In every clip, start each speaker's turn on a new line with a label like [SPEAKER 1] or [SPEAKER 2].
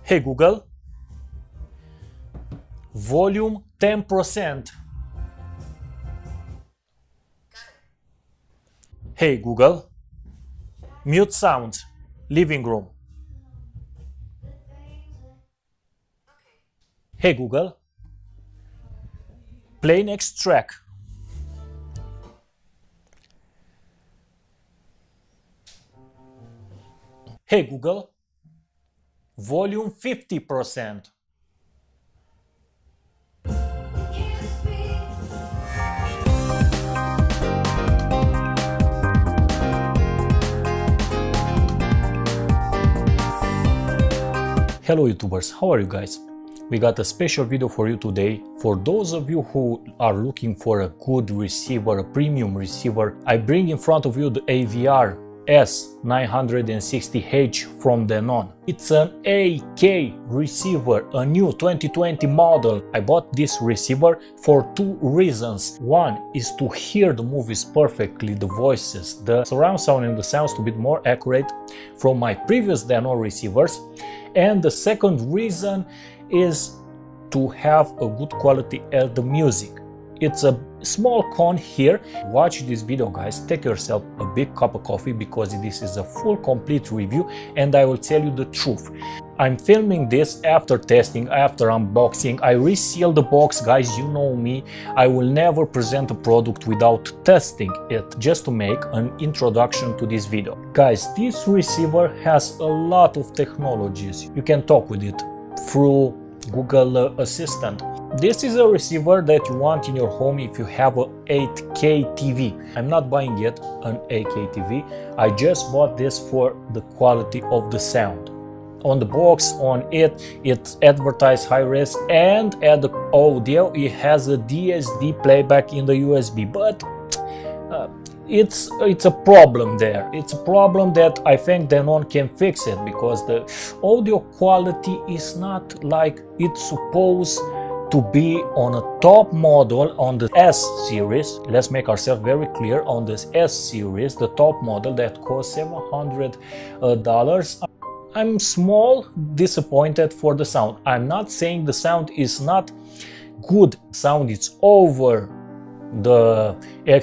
[SPEAKER 1] Hey Google, volume 10%. Hey Google, mute sounds, living room. Hey Google, play next track. Hey Google, volume 50%. Hello YouTubers, how are you guys? We got a special video for you today. For those of you who are looking for a good receiver, a premium receiver, I bring in front of you the AVR S960H from Denon. It's an AK receiver, a new 2020 model. I bought this receiver for two reasons. One is to hear the movies perfectly, the voices, the surround sound and the sounds to be more accurate from my previous Denon receivers. And the second reason is to have a good quality at the music. It's a small con here. Watch this video guys, take yourself a big cup of coffee because this is a full complete review and I will tell you the truth. I'm filming this after testing, after unboxing. I reseal the box guys, you know me. I will never present a product without testing it, just to make an introduction to this video. Guys, this receiver has a lot of technologies. You can talk with it through Google Assistant. This is a receiver that you want in your home if you have a 8K TV. I'm not buying yet an 8K TV. I just bought this for the quality of the sound. On the box, on it's advertised high res, and at the audio it has a DSD playback in the USB, but it's a problem there. It's a problem that I think Denon can fix it, because the audio quality is not like it's supposed to be on a top model on the S series. Let's make ourselves very clear, on this S series, the top model that costs $700. I'm small disappointed for the sound. I'm not saying the sound is not good. Sound is over the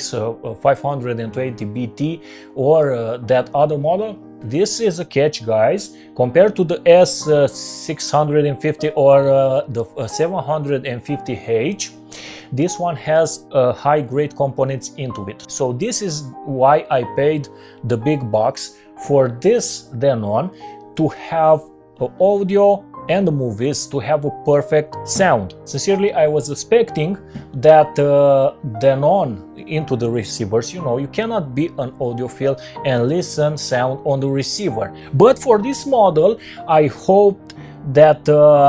[SPEAKER 1] X520BT or that other model. This is a catch guys, compared to the S650 or the 750H. This one has high grade components into it, so this is why I paid the big bucks for this Denon, to have audio and the movies to have a perfect sound. Sincerely, I was expecting that Denon into the receivers, you know, you cannot be an audiophile and listen sound on the receiver. But for this model, I hoped that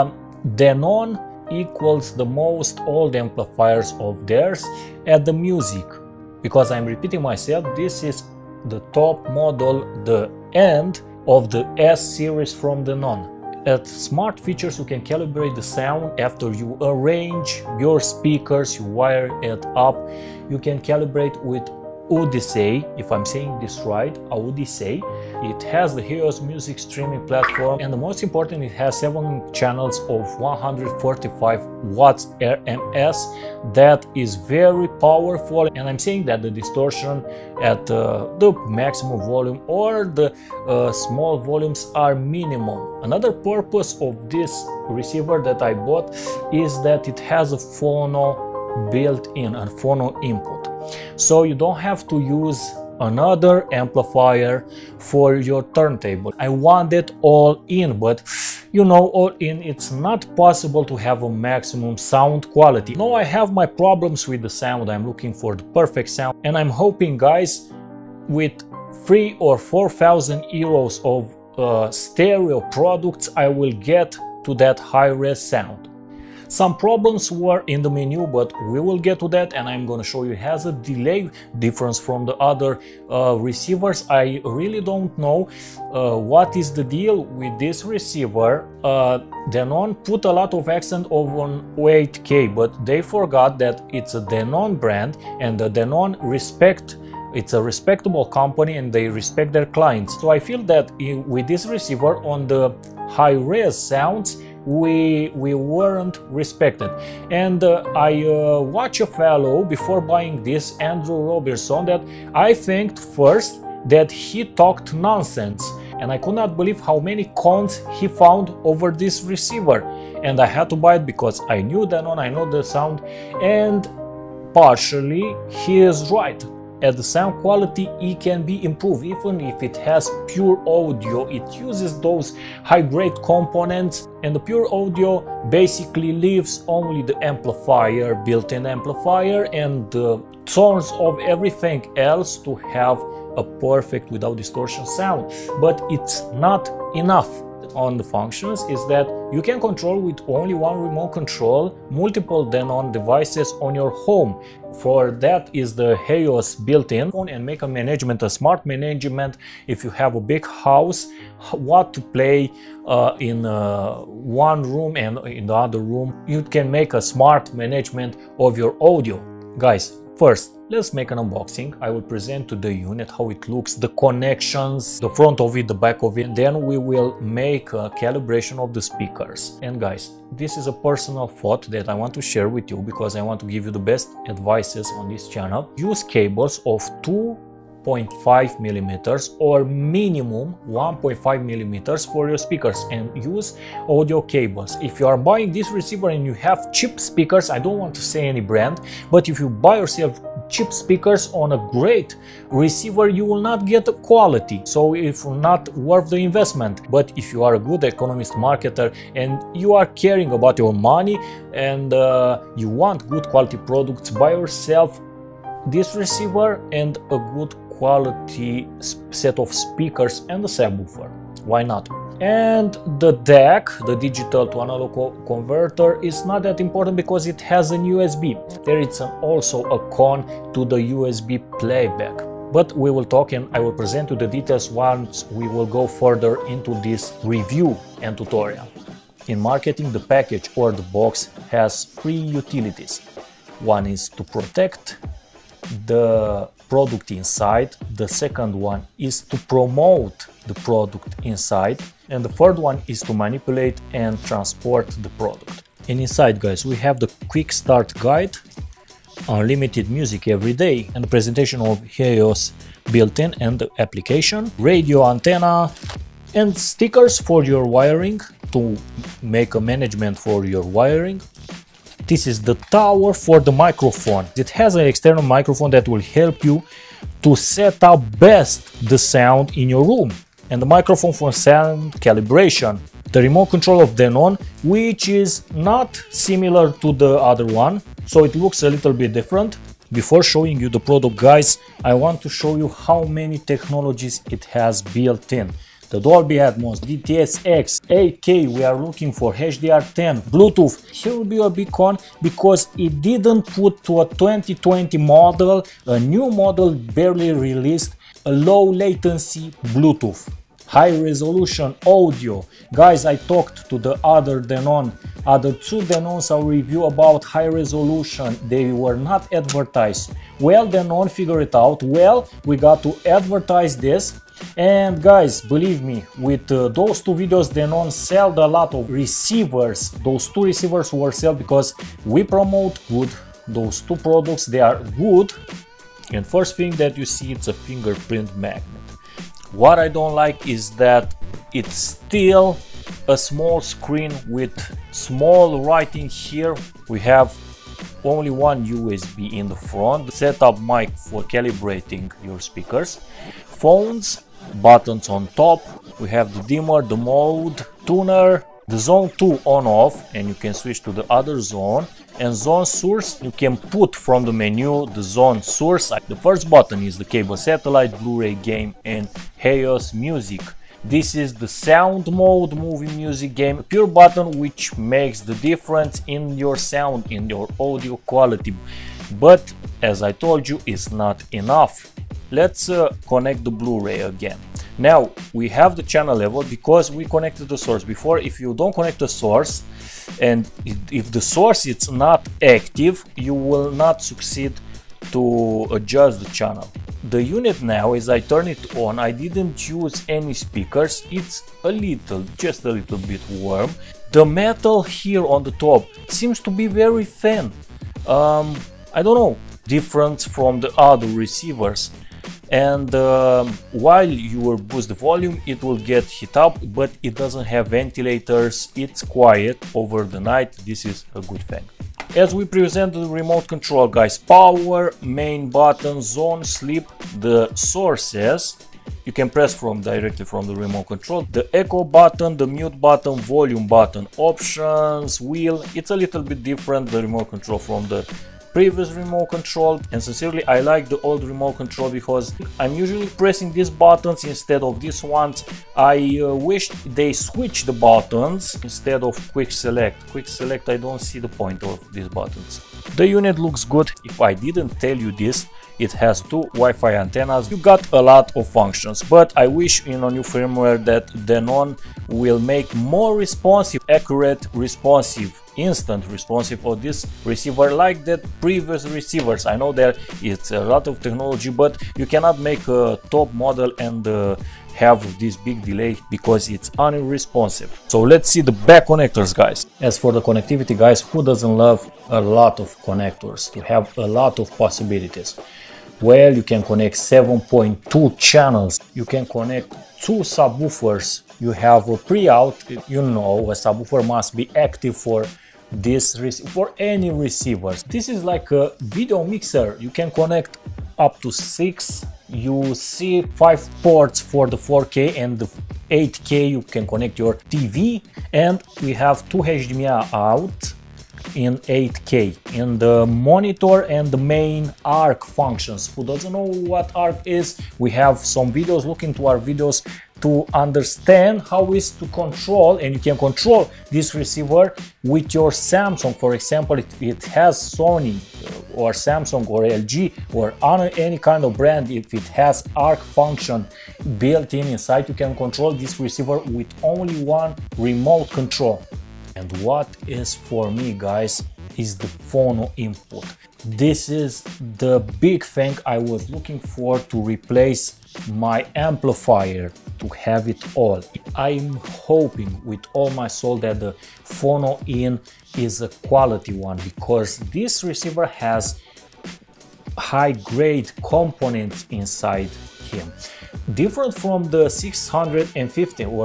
[SPEAKER 1] Denon equals the most old amplifiers of theirs at the music, because I'm repeating myself, this is the top model, the end of the S series from Denon. At smart features, you can calibrate the sound after you arrange your speakers, you wire it up. You can calibrate with Audysey, if I'm saying this right, Audysey. It has the Heos music streaming platform, and the most important, it has 7 channels of 145 watts RMS. That is very powerful, and I'm saying that the distortion at the maximum volume or the small volumes are minimum. Another purpose of this receiver that I bought is that it has a phono built in, a phono input, so you don't have to use another amplifier for your turntable. I want it all in, but you know, all in, it's not possible to have a maximum sound quality. No, I have my problems with the sound. I'm looking for the perfect sound, and I'm hoping guys, with 3,000 or 4,000 euros of stereo products, I will get to that high-res sound. Some problems were in the menu, but we will get to that, and I'm gonna show you it has a delay difference from the other receivers. I really don't know what is the deal with this receiver. Denon put a lot of accent on 8K, but they forgot that it's a Denon brand, and the Denon respect It's a respectable company and they respect their clients. So I feel that with this receiver on the high-res sounds, we weren't respected. And I watched a fellow before buying this, Andrew Robertson, that I think first that he talked nonsense, and I could not believe how many cons he found over this receiver. And I had to buy it because I knew Denon, I know the sound, and partially he is right. At the sound quality, it can be improved. Even if it has pure audio, it uses those high-grade components, and the pure audio basically leaves only the amplifier, built-in amplifier, and the tones of everything else to have a perfect without distortion sound. But it's not enough. On the functions is that you can control with only one remote control multiple Denon devices on your home. For that is the Heos built-in, and make a management, a smart management. If you have a big house, what to play in one room and in the other room, you can make a smart management of your audio. Guys, first, let's make an unboxing. I will present to the unit how it looks, the connections, the front of it, the back of it. Then we will make a calibration of the speakers. And guys, this is a personal thought that I want to share with you because I want to give you the best advices on this channel. Use cables of 2.5 millimeters or minimum 1.5 millimeters for your speakers, and use audio cables. If you are buying this receiver and you have cheap speakers, I don't want to say any brand, but if you buy yourself cheap speakers on a great receiver, you will not get the quality, so it's not worth the investment. But if you are a good economist marketer and you are caring about your money and you want good quality products, buy yourself this receiver and a good quality set of speakers and the subwoofer. Why not? And the DEC, the digital to analog converter, is not that important because it has an USB. There is also a con to the USB playback. But we will talk and I will present you the details once we will go further into this review and tutorial. In marketing, the package or the box has three utilities. One is to protect the product inside, the second one is to promote the product inside, and the third one is to manipulate and transport the product. And inside, guys, we have the quick start guide, unlimited music every day, and the presentation of Heos built-in and the application, radio antenna, and stickers for your wiring to make a management for your wiring. This is the tower for the microphone. It has an external microphone that will help you to set up best the sound in your room. And the microphone for sound calibration. The remote control of Denon, which is not similar to the other one, so it looks a little bit different. Before showing you the product, guys, I want to show you how many technologies it has built in. The Dolby Atmos, DTS:X, 8K, we are looking for HDR10, Bluetooth. Here will be a big con because it didn't put to a 2020 model, a new model barely released, a low latency Bluetooth. High resolution audio. Guys, I talked to the other two Denons I'll review about high resolution. They were not advertised. Well, Denon figured it out. Well, we got to advertise this. And guys, believe me, with those two videos, Denon sold a lot of receivers. Those two receivers were sold because we promote good. Those two products, they are good. And first thing that you see, it's a fingerprint magnet. What I don't like is that it's still a small screen with small writing here. We have only one USB in the front, setup mic for calibrating your speakers, phones, buttons on top. We have the dimmer, the mode, tuner, the zone 2 on off, and you can switch to the other zone, and zone source. You can put from the menu the zone source. The first button is the cable satellite, Blu-ray game, and Heos music. This is the sound mode, movie music game, pure button, which makes the difference in your sound, in your audio quality. But as I told you, it's not enough. Let's connect the Blu-ray again. Now we have the channel level because we connected the source. Before, if you don't connect the source and if the source is not active, you will not succeed to adjust the channel. The unit now, as I turn it on, I didn't use any speakers. It's just a little bit warm. The metal here on the top seems to be very thin. I don't know, different from the other receivers. And while you will boost the volume, it will get heat up, but it doesn't have ventilators. It's quiet over the night. This is a good thing. As we present the remote control, guys, power, main button, zone, sleep, the sources, you can press directly from the remote control, the echo button, the mute button, volume button, options, wheel. It's a little bit different, the remote control from the previous remote control, and sincerely I like the old remote control because I'm usually pressing these buttons instead of these ones. I wish they switch the buttons instead of quick select. Quick select, I don't see the point of these buttons. The unit looks good. If I didn't tell you this, it has two Wi-Fi antennas. You got a lot of functions, but I wish in a new firmware that Denon will make more responsive, accurate, responsive, instant responsive of this receiver like that previous receivers. I know there it's a lot of technology, but you cannot make a top model and have this big delay because it's unresponsive. So let's see the back connectors, guys. As for the connectivity, guys, who doesn't love a lot of connectors, to have a lot of possibilities? Well, you can connect 7.2 channels, you can connect 2 subwoofers, you have a pre-out. You know, a subwoofer must be active for this for any receivers. This is like a video mixer. You can connect up to 6. You see 5 ports for the 4K and the 8K. You can connect your TV, and we have 2 HDMI out in 8K. In the monitor and the main ARC functions. Who doesn't know what ARC is? We have some videos. Look into our videos to understand how is to control, and you can control this receiver with your Samsung. For example, if it has Sony or Samsung or LG or any kind of brand, if it has ARC function built in inside, you can control this receiver with only one remote control. And what is for me, guys, is the phono input. This is the big thing I was looking for to replace my amplifier, to have it all. I'm hoping with all my soul that the phono in is a quality one, because this receiver has high grade components inside him. Different from the 650 or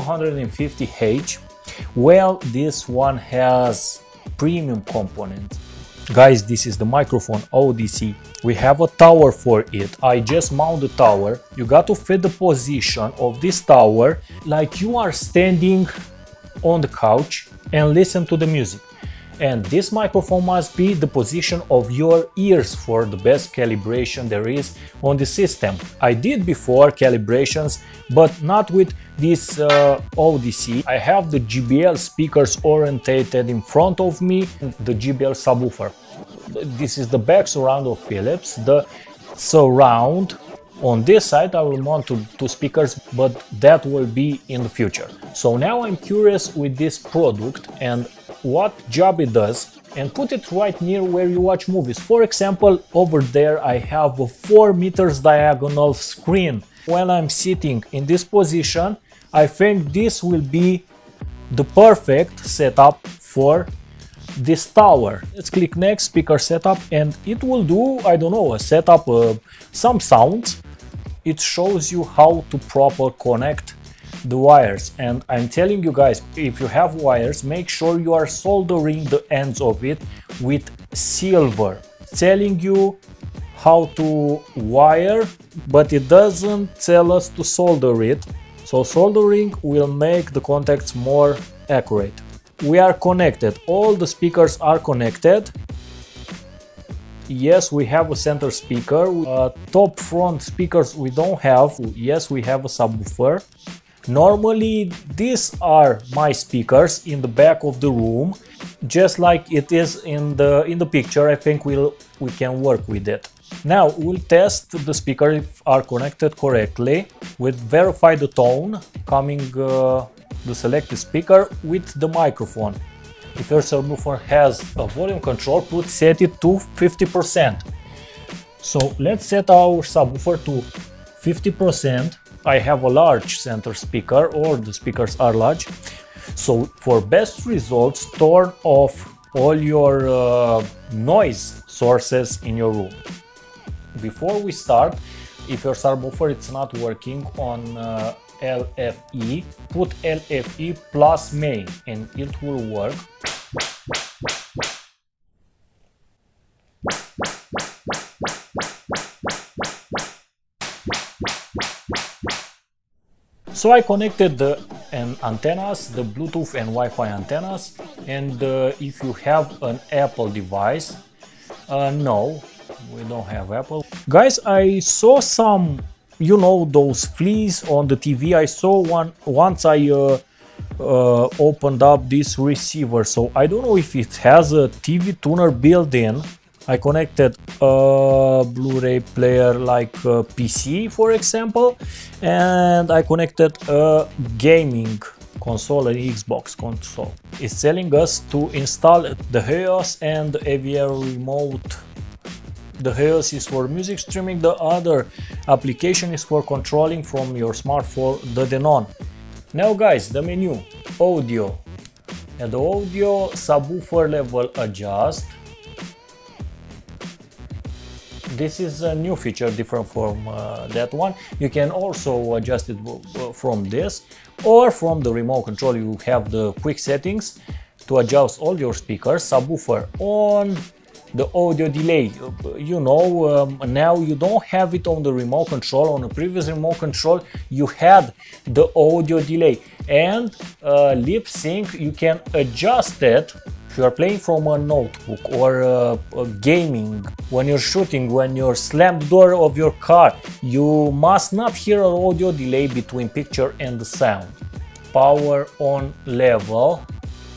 [SPEAKER 1] 750H, well, this one has premium components. Guys, this is the microphone Audysey. We have a tower for it. I just mount the tower. You got to fit the position of this tower like you are standing on the couch and listen to the music. And this microphone must be the position of your ears for the best calibration there is on the system. I did before calibrations, but not with this Audysey. I have the JBL speakers orientated in front of me, the JBL subwoofer. This is the back surround of Philips. The surround on this side I will mount two speakers, but that will be in the future. So now I'm curious with this product and what job it does, and put it right near where you watch movies. For example, over there I have a 4 meters diagonal screen. When I'm sitting in this position, I think this will be the perfect setup for this tower. Let's click next, speaker setup, and it will do, I don't know, a setup, some sounds. It shows you how to properly connect the wires, and I'm telling you guys, if you have wires, make sure you are soldering the ends of it with silver. It's telling you how to wire, but it doesn't tell us to solder it. So soldering will make the contacts more accurate. We are connected, all the speakers are connected. Yes, we have a center speaker. Top front speakers we don't have. Yes, we have a subwoofer. Normally these are my speakers in the back of the room, just like it is in the picture. I think we can work with it. Now we'll test the speakers if are connected correctly. We'll verify the tone coming the selected speaker with the microphone. If your subwoofer has a volume control, set it to 50%. So let's set our subwoofer to 50%. I have a large center speaker, or the speakers are large. So for best results, turn off all your noise sources in your room. Before we start, if your subwoofer is not working on LFE, put LFE plus main and it will work. So I connected the antennas, the Bluetooth and Wi-Fi antennas, and if you have an Apple device, no, we don't have Apple. Guys, I saw some, you know, those fleas on the TV. I saw one once I opened up this receiver, so I don't know if it has a TV tuner built in. I connected a Blu-ray player like a PC, for example, and I connected a gaming console, an Xbox console. It's telling us to install the Heos and the AVR remote. The Heos is for music streaming, the other application is for controlling from your smartphone, the Denon. Now guys, the menu, audio. At the audio, subwoofer level adjust. This is a new feature different from that one. You can also adjust it from this, or from the remote control. You have the quick settings to adjust all your speakers. Subwoofer on, the audio delay, you know, now you don't have it on the remote control. On the previous remote control you had the audio delay, and lip sync, you can adjust it. If you are playing from a notebook or gaming, when you're shooting, when you're slammed the door of your car, you must not hear an audio delay between picture and the sound. Power on level.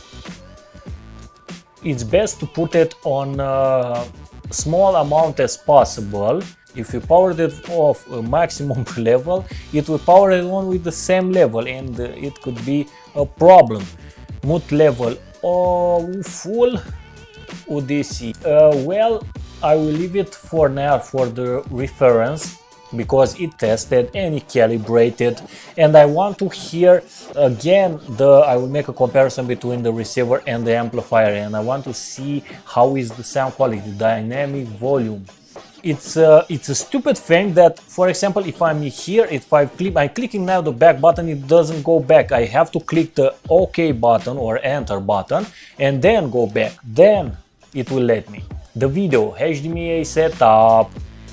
[SPEAKER 1] It's best to put it on a small amount as possible. If you power it off a maximum level, it will power it on with the same level, and it could be a problem. Mute level full. Audysey. Well, I will leave it for now for the reference, because it tested and it calibrated, and I want to hear again I will make a comparison between the receiver and the amplifier, and I want to see how is the sound quality, dynamic volume. It's a stupid thing that, for example, if I'm here, if I'm clicking now the back button, it doesn't go back. I have to click the OK button or enter button and then go back. Then it will let me. The video, HDMI setup,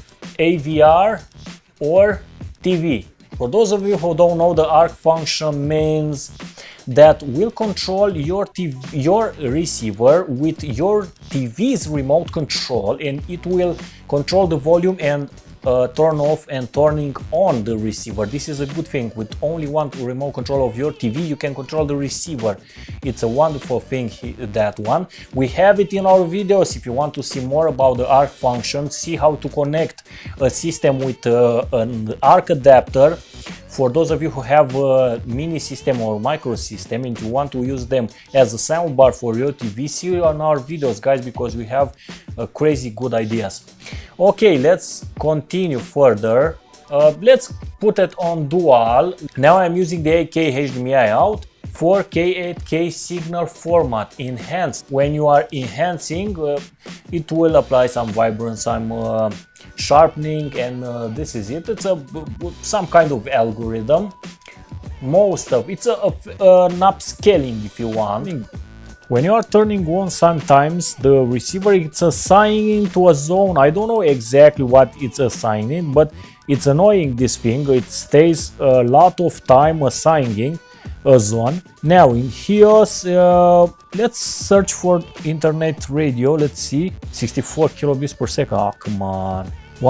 [SPEAKER 1] AVR or TV. For those of you who don't know, the ARC function means that will control your receiver with your TV's remote control, and it will control the volume and turn off and turning on the receiver. This is a good thing. With only one remote control of your TV, you can control the receiver. It's a wonderful thing, that one. We have it in our videos. If you want to see more about the ARC function, see how to connect a system with an ARC adapter. For those of you who have a mini system or micro system and you want to use them as a soundbar for your TV, see on our videos, guys, because we have crazy good ideas. Okay, let's continue further. Let's put it on dual. Now I'm using the 8K HDMI out, 4K 8K signal format, enhanced. When you are enhancing, it will apply some vibrance, some sharpening, and this is it. It's some kind of algorithm. Most of it's an upscaling, if you want. When you are turning on, sometimes the receiver it's assigning to a zone. I don't know exactly what it's assigning, but it's annoying, this thing. It stays a lot of time assigning a zone. Now in Heos, let's search for internet radio. Let's see, 64 kilobits per second. Oh, come on.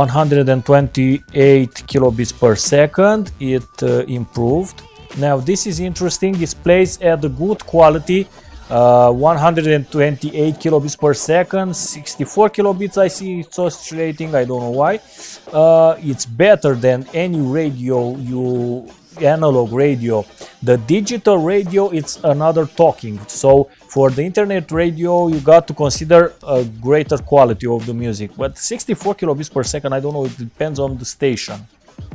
[SPEAKER 1] 128 kilobits per second. It improved. Now this is interesting. It plays at a good quality. 128 kilobits per second, 64 kilobits. I see it's oscillating. I don't know why. It's better than any radio you analog radio. The digital radio, it's another talking. So for the internet radio, you got to consider a greater quality of the music. But 64 kilobits per second, I don't know, it depends on the station.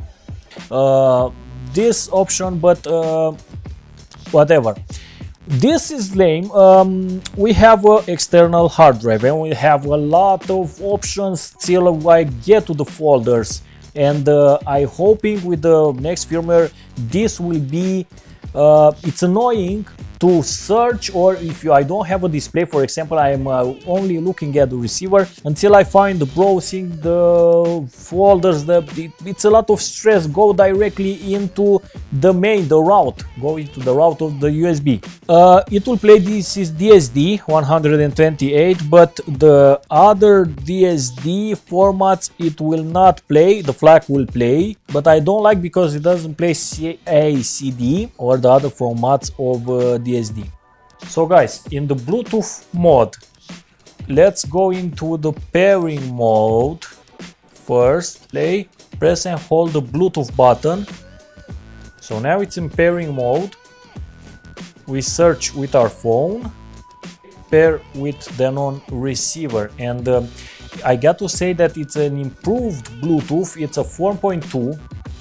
[SPEAKER 1] This option, but whatever. This is lame. We have an external hard drive and we have a lot of options till I get to the folders, and I'm hoping with the next firmware this will be it's annoying to search, or if I don't have a display, for example, I am only looking at the receiver until I find the browsing, the folders, it's a lot of stress. Go directly into the main, the route, go into the route of the USB. It will play, this is DSD 128, but the other DSD formats it will not play. The FLAC will play, but I don't like because it doesn't play CACD or the other formats of DSD. So guys, in the Bluetooth mode, let's go into the pairing mode. First, play, press and hold the Bluetooth button. So now it's in pairing mode. We search with our phone, pair with Denon receiver, and I got to say that it's an improved Bluetooth. It's a 4.2.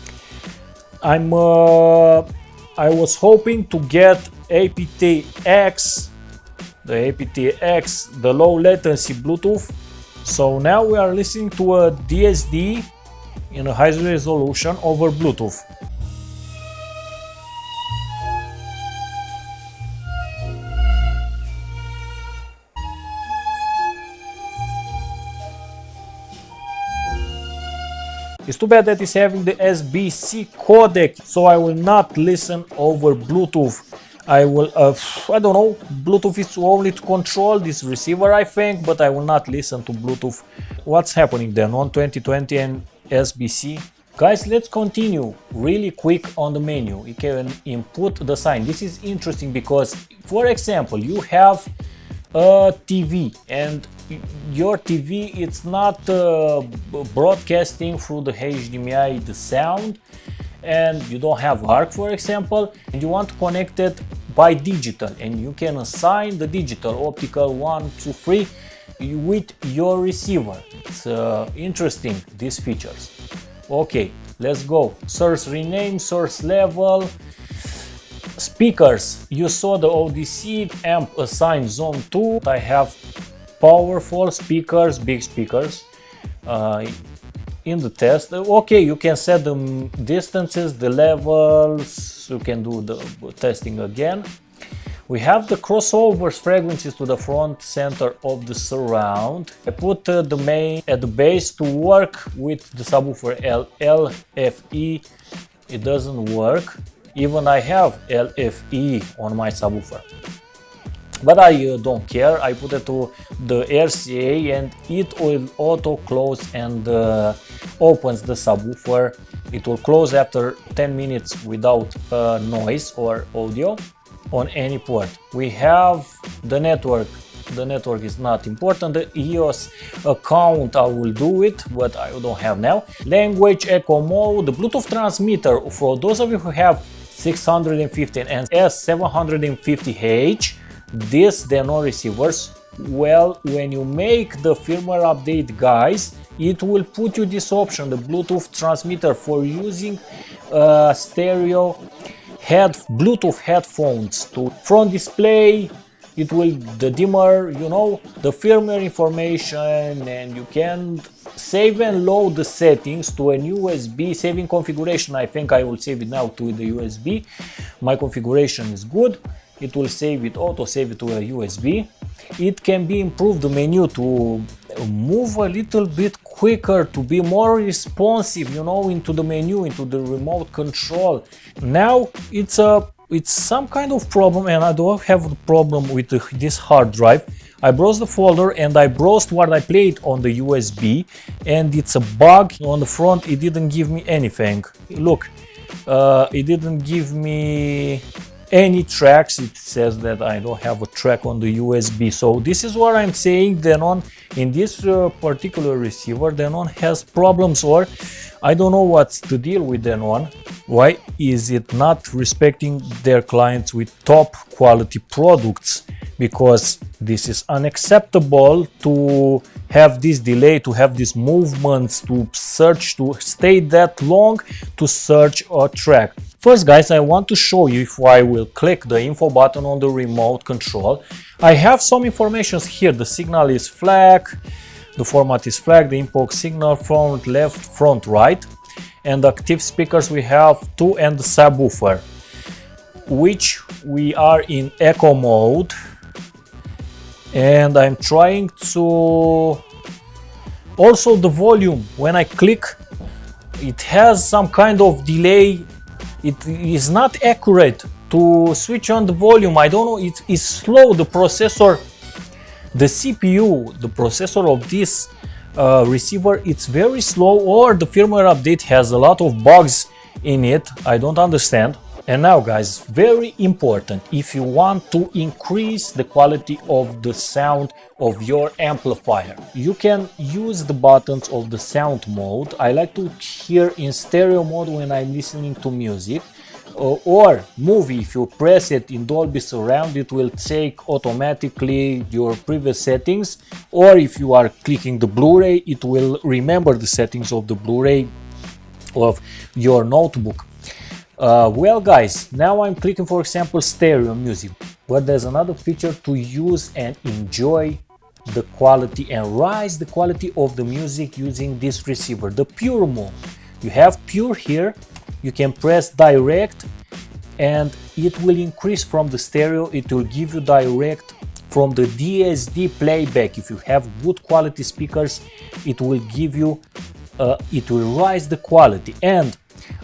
[SPEAKER 1] I was hoping to get aptX, the aptX, the low latency Bluetooth. So now we are listening to a DSD in a high resolution over Bluetooth. It's too bad that it's having the SBC codec, so I will not listen over Bluetooth. I will, I don't know, Bluetooth is only to control this receiver, I think, but I will not listen to Bluetooth. What's happening then on 2020 and SBC? Guys, let's continue really quick on the menu. You can input the sign. This is interesting because, for example, you have a TV and your TV, it's not broadcasting through the HDMI the sound, and you don't have ARC, for example, and you want to connect it by digital, and you can assign the digital optical 1, 2, 3 with your receiver. It's interesting, these features. Okay, let's go. Source rename, source level. Speakers, you saw the Audysey amp assigned zone 2. I have powerful speakers, big speakers in the test. Okay, you can set the distances, the levels, you can do the testing again. We have the crossovers frequencies to the front center of the surround. I put the main at the base to work with the subwoofer LFE. It doesn't work. Even I have LFE on my subwoofer, but I don't care. I put it to the RCA and it will auto close and opens the subwoofer. It will close after 10 minutes without noise or audio on any port. We have the network. The network is not important. The Heos account, I will do it, but I don't have now. Language, echo mode, the Bluetooth transmitter. For those of you who have 650 and S750H, these Denon receivers, well, when you make the firmware update, guys, it will put you this option, the Bluetooth transmitter, for using stereo Bluetooth headphones to front display. It will, the dimmer, you know, the firmware information, and you can save and load the settings to an USB saving configuration. I think I will save it now to the USB. My configuration is good. It will save it, auto save it to a USB. It can be improved, the menu, to move a little bit quicker, to be more responsive, you know, into the menu, into the remote control. Now it's some kind of problem, and I don't have the problem with this hard drive. I browsed the folder and I browsed what I played on the USB, and it's a bug on the front. It didn't give me anything. Look, it didn't give me any tracks. It says that I don't have a track on the USB. So this is what I'm saying. Denon, in this particular receiver, Denon has problems, or I don't know what's the deal with Denon. Why is it not respecting their clients with top quality products? Because this is unacceptable to have this delay, to have these movements, to search, to stay that long to search a track. First, guys, I want to show you, if I will click the info button on the remote control, I have some information here. The signal is flag, the format is flag, the input signal front left, front right, and active speakers we have 2 and the subwoofer, which we are in echo mode. And I'm trying to also the volume. When I click, it has some kind of delay. It is not accurate to switch on the volume. I don't know, it is slow. The processor, the CPU, the processor of this receiver, it's very slow, or the firmware update has a lot of bugs in it. I don't understand. And now, guys, very important, if you want to increase the quality of the sound of your amplifier, you can use the buttons of the sound mode. I like to hear in stereo mode when I'm listening to music, or movie. If you press it in Dolby Surround, it will take automatically your previous settings, or if you are clicking the Blu-ray, it will remember the settings of the Blu-ray of your notebook. Well, guys, now I'm clicking, for example, stereo music, but there's another feature to use and enjoy the quality and rise the quality of the music using this receiver, the Pure mode. You have Pure here, you can press direct and it will increase from the stereo, it will give you direct from the DSD playback. If you have good quality speakers, it will give you, it will rise the quality. And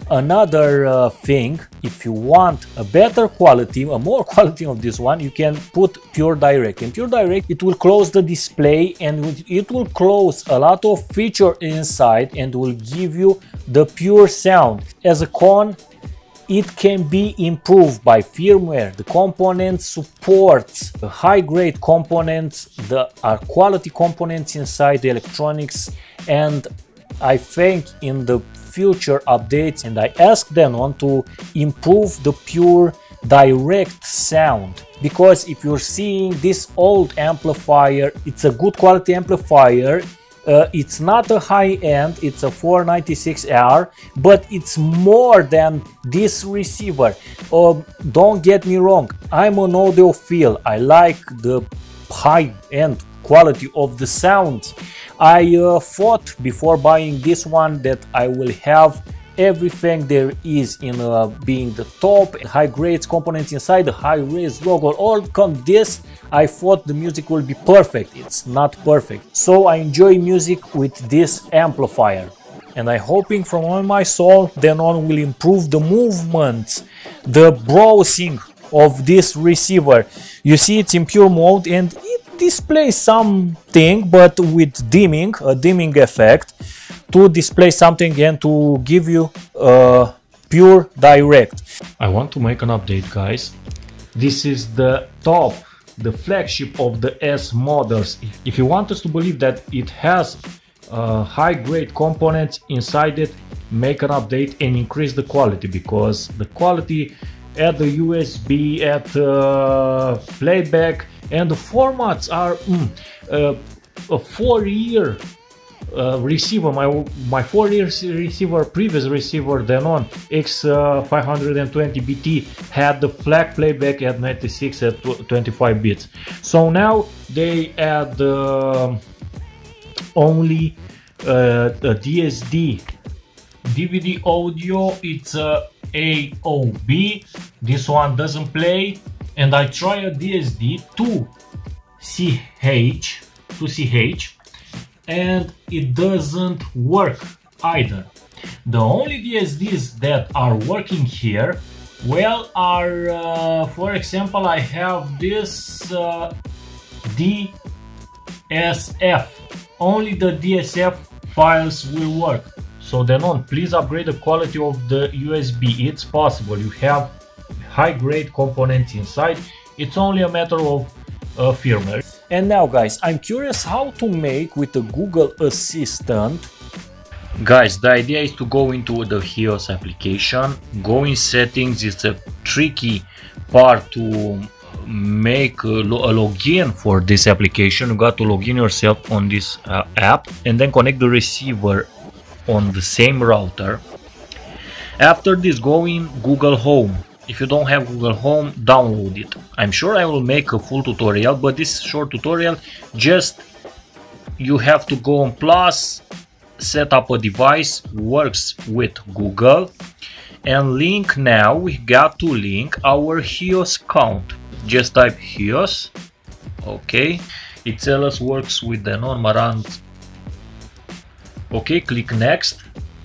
[SPEAKER 1] another thing, if you want a better quality, a more quality of this one, you can put Pure Direct. In Pure Direct, it will close the display and it will close a lot of feature inside and will give you the pure sound. As a con, it can be improved by firmware. The component supports the high-grade components, the quality components inside the electronics, and I think in the future updates, and I asked Denon to improve the Pure Direct sound, because if you're seeing this old amplifier, it's a good quality amplifier. It's not a high-end, it's a 496R, but it's more than this receiver. Don't get me wrong, I'm an audiophile, I like the high-end quality of the sound. I thought before buying this one that I will have everything there is in being the top high grades components inside, the high res logo, all come this. I thought the music will be perfect. It's not perfect. So I enjoy music with this amplifier, and I'm hoping from all my soul Denon will improve the movements, the browsing of this receiver. You see, it's in pure mode and it displays something, but with dimming, a dimming effect, to display something and to give you Pure Direct. I want to make an update, guys. This is the top, the flagship of the S models. If you want us to believe that it has high-grade components inside it, make an update and increase the quality, because the quality at the USB, at playback, and the formats are a 4-year receiver. My 4-year receiver, previous receiver, Denon X520BT, had the flag playback at 96 at 25 bits. So now they add only the DSD DVD audio. It's AOB. This one doesn't play, and I try a DSD 2CH, and it doesn't work either. The only DSDs that are working here, well, are for example, I have this DSF. Only the DSF files will work. So Denon, please upgrade the quality of the USB. It's possible. You have high-grade components inside. It's only a matter of firmware. And now guys, I'm curious how to make with the Google Assistant. Guys, the idea is to go into the Heos application, go in settings. It's a tricky part to make a login for this application. You got to log in yourself on this app and then connect the receiver on the same router. After this, go in Google Home. If you don't have Google Home, download it. I'm sure I will make a full tutorial, but this short tutorial, just you have to go on plus, set up a device, works with Google, and link. Now we got to link our Heos account. Just type Heos. Okay, it tells us works with the non-Marant. Okay, click next.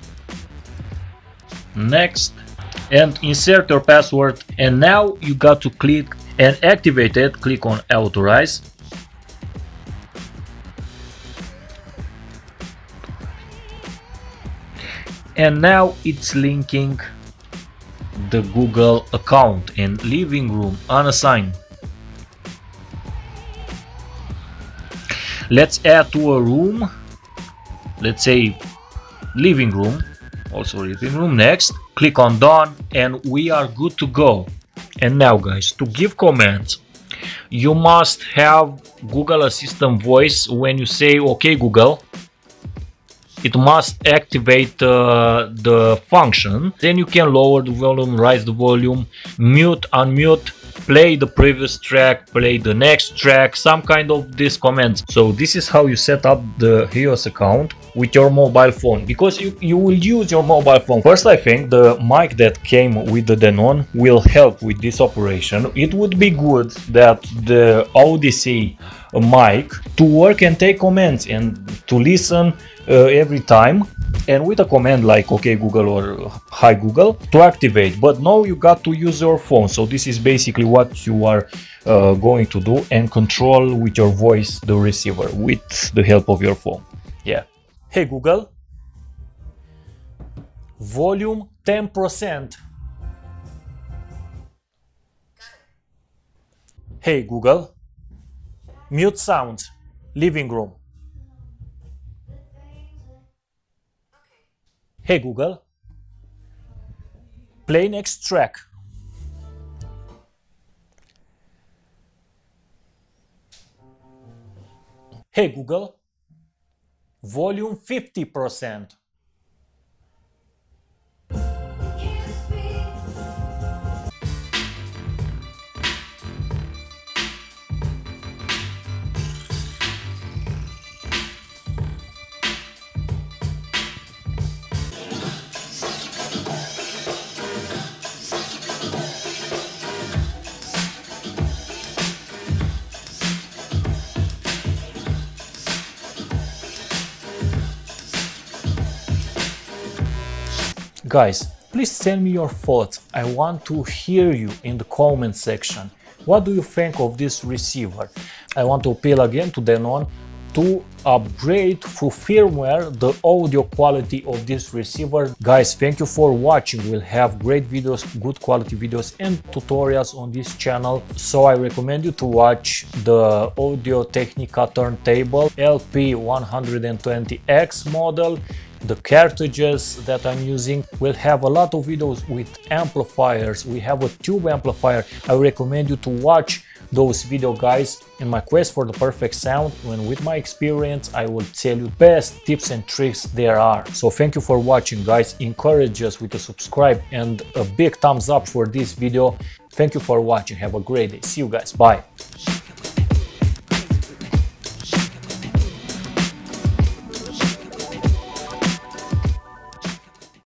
[SPEAKER 1] Next, and insert your password. And now you got to click and activate it. Click on authorize. And now it's linking the Google account and living room unassigned. Let's add to a room. Let's say living room. Also living room. Next, click on done and we are good to go. And now guys, to give commands, you must have Google Assistant voice. When you say okay Google, it must activate the function. Then you can lower the volume, raise the volume, mute, unmute, play the previous track, play the next track, some kind of these commands. So this is how you set up the Heos account with your mobile phone, because you will use your mobile phone. First, I think the mic that came with the Denon will help with this operation. It would be good that the Audysey mic to work and take commands and to listen every time, and with a command like okay Google or hi Google to activate. But now you got to use your phone. So this is basically what you are going to do and control with your voice the receiver with the help of your phone. Yeah. Hey Google, volume 10%. Hey Google, mute sounds, living room. Hey Google, play next track. Hey Google, volume 50%. Guys, please tell me your thoughts. I want to hear you in the comment section. What do you think of this receiver? I want to appeal again to Denon to upgrade through firmware the audio quality of this receiver. Guys, thank you for watching. We'll have great videos, good quality videos and tutorials on this channel. So I recommend you to watch the Audio Technica turntable LP120X model. The cartridges that I'm using will have a lot of videos with amplifiers. We have a tube amplifier. I recommend you to watch those videos, guys. In my quest for the perfect sound, and with my experience, I will tell you best tips and tricks there are. So thank you for watching, guys. Encourage us with a subscribe and a big thumbs up for this video. Thank you for watching. Have a great day. See you guys. Bye.